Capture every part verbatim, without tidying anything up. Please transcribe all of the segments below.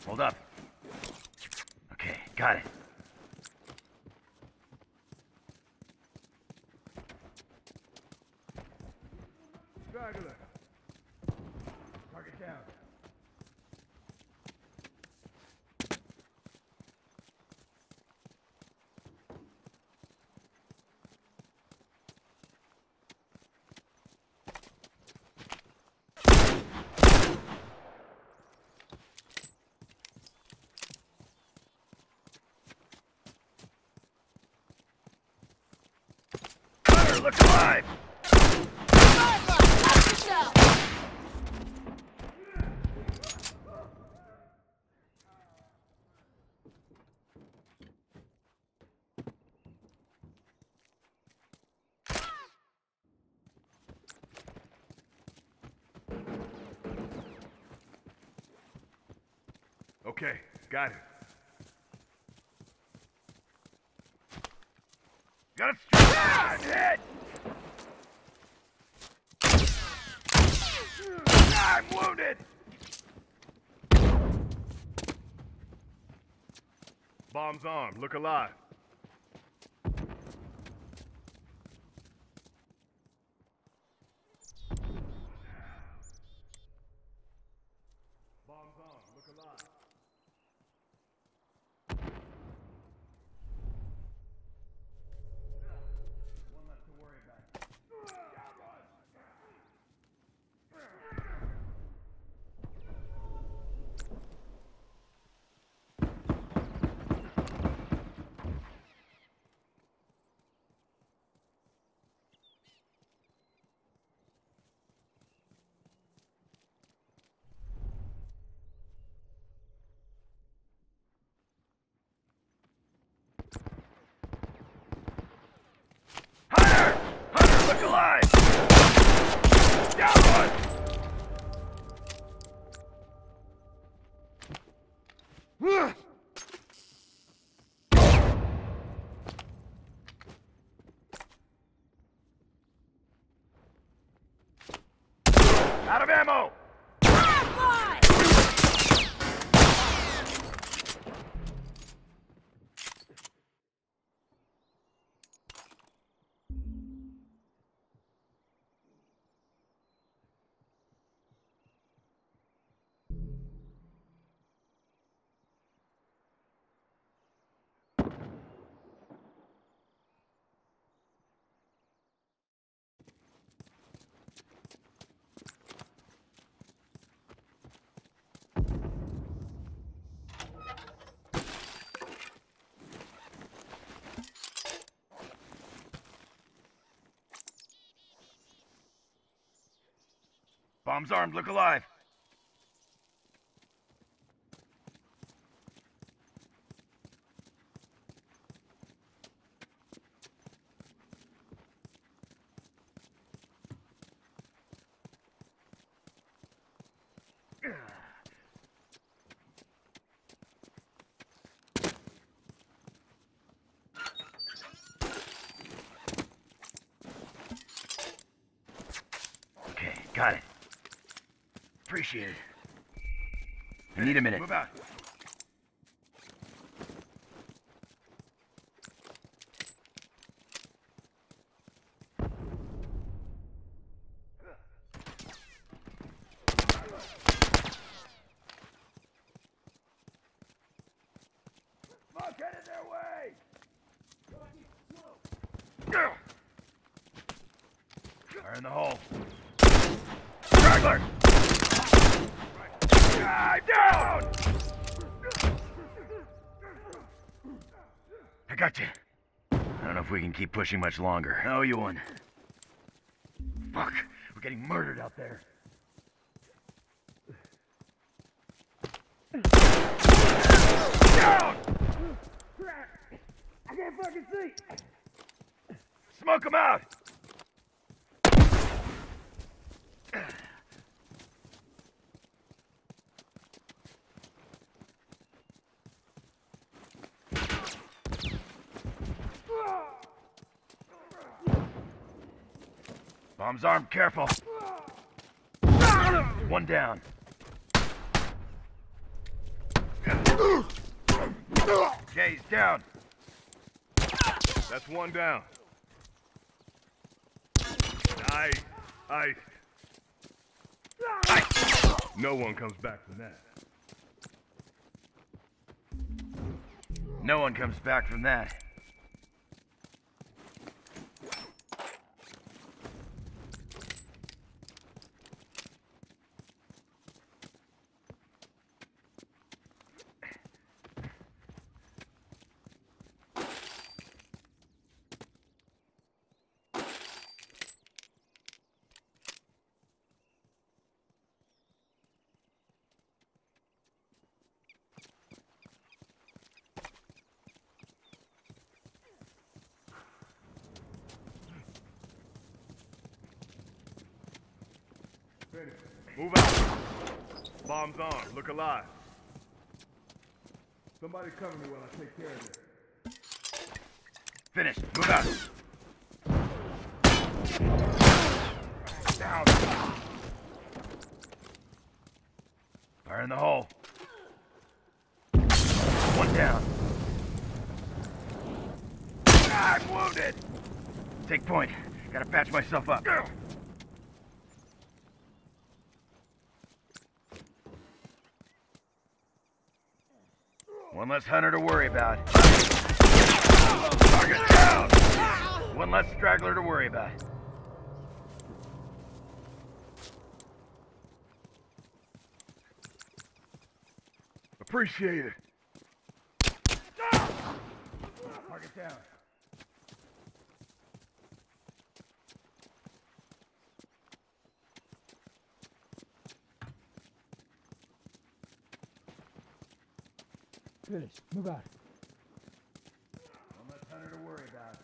Hold up. Okay, got it. Straggler. Target down. Hunter, look alive! Okay, got it. Got a strap! Hit! I'm wounded! Bomb's armed. Look alive. Bomb's armed. Look alive. One left to worry about. Hunter! Hunter, look alive! Down one! Out of ammo! Bomb's armed, look alive. Okay, got it. Appreciate it. I need a minute. Move out. Smoke headed their way! Fire in the hole. Straggler! Ah, down! I got you. I don't know if we can keep pushing much longer. I owe you one. Fuck, we're getting murdered out there. Down! I can't fucking see. Smoke them out! Bomb's armed, careful. One down. Okay, he's down. That's one down. Nice. Iced. No one comes back from that. No one comes back from that. Move out. Bomb's armed. Look alive. Somebody cover me while I take care of this. Finished. Move out. Down. Fire in the hole. One down. Ah, I'm wounded. Take point. Gotta patch myself up. One less hunter to worry about. Target down! One less straggler to worry about. Appreciate it. Target down. Finished. Move out. One less hunter to worry about.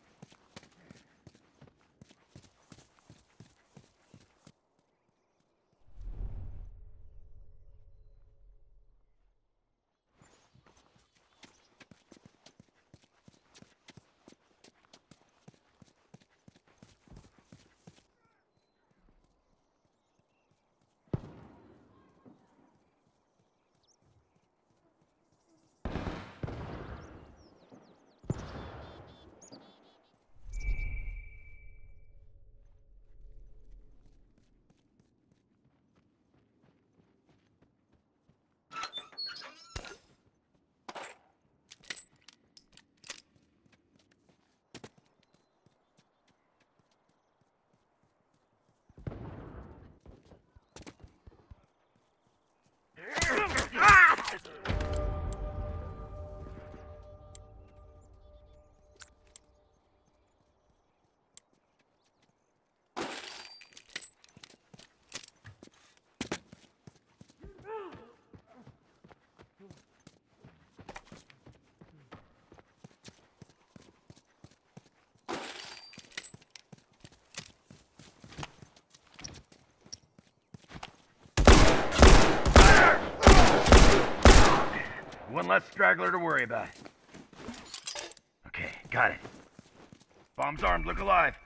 One less straggler to worry about. Okay, got it. Bomb's armed, look alive.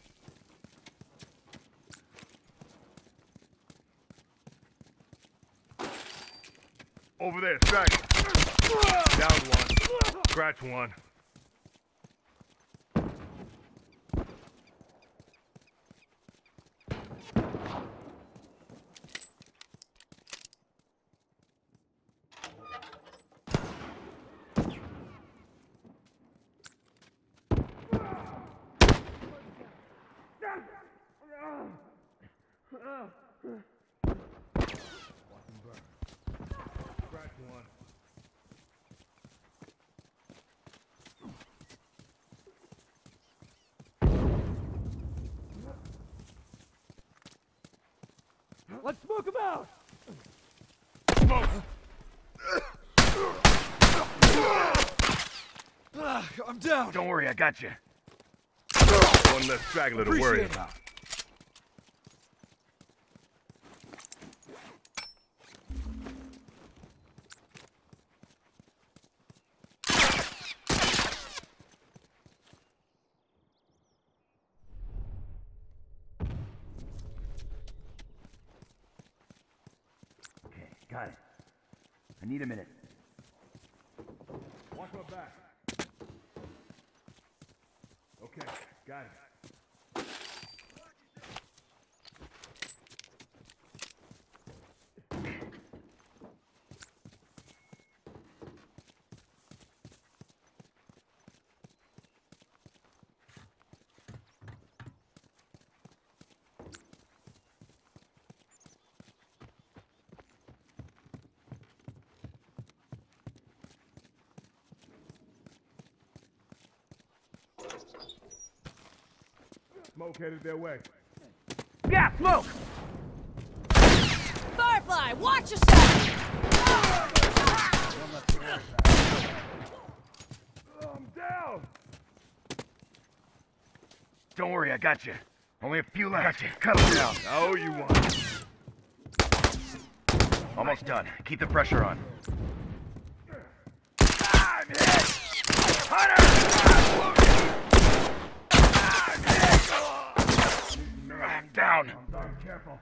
Over there, straggler. Down one. Scratch one. Watch him burn. Scratch one. Let's smoke him out! Smoke! Ah, I'm down! Don't worry, I got you. One less straggler to worry Appreciate it. about. Okay, got it. I need a minute. Watch my back. Okay, got it. Smoke headed their way. Yeah, smoke! Firefly, watch yourself! I'm down! Don't worry, I got you. Only a few left. Got you. Cut them down. Oh, you want. Almost done. Keep the pressure on. I'm hit! Hunter! I'm down. I'm down, careful.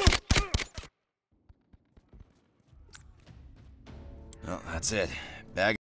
Well, that's it. Bag